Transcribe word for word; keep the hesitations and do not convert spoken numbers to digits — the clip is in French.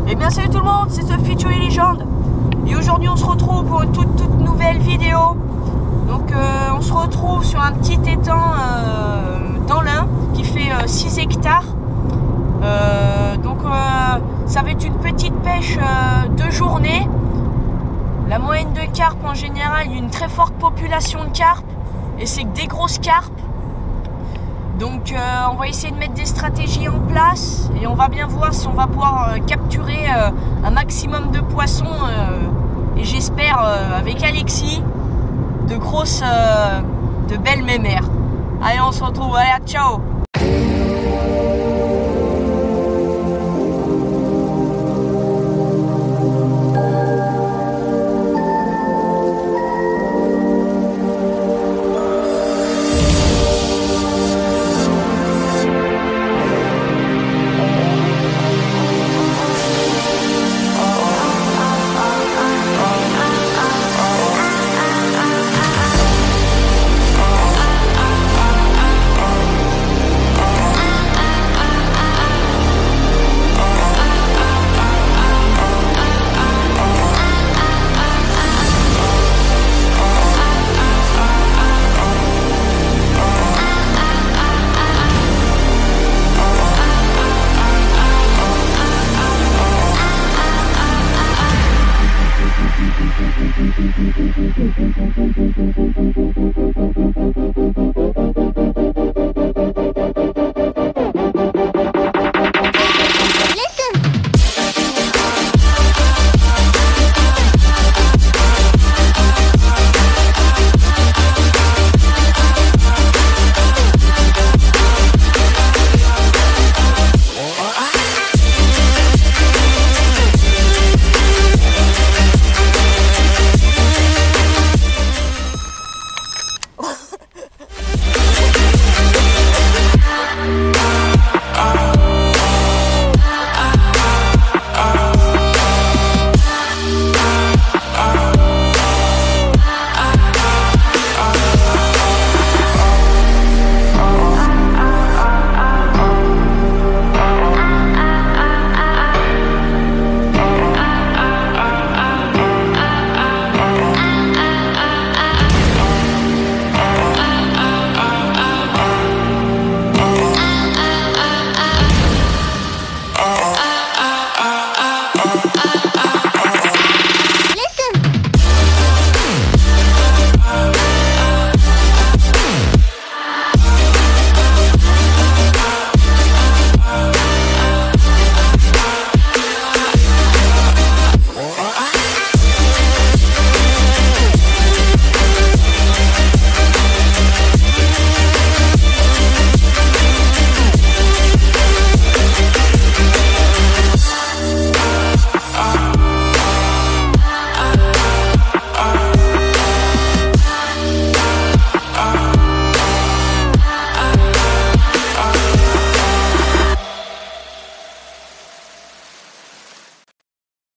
Eh bien salut tout le monde, c'est The Future Legend. Et aujourd'hui on se retrouve pour une toute, toute nouvelle vidéo. Donc euh, on se retrouve sur un petit étang euh, dans l'Ain qui fait euh, six hectares. Euh, donc euh, ça va être une petite pêche euh, de journée. La moyenne de carpes en général, il y a une très forte population de carpes. Et c'est que des grosses carpes. Donc euh, on va essayer de mettre des stratégies en place et on va bien voir si on va pouvoir euh, capturer euh, un maximum de poissons euh, et j'espère euh, avec Alexis de grosses, euh, de belles mémères. Allez, on se retrouve, allez, ciao.